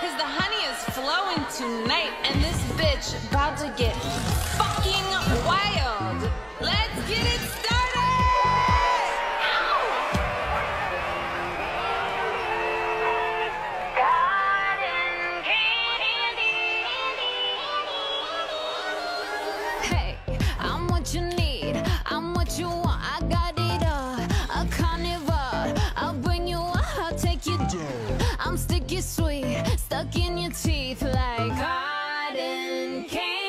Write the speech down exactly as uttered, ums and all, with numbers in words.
cause the honey is flowing tonight, and this bitch about to get fucking wild. Let's get it started! Cotton candy. Hey, I'm what you need, I'm what you want, I got it all. A carnivore, I'll bring you up, I'll take you down. I'm sticky sweet, stuck in your teeth like cotton candy.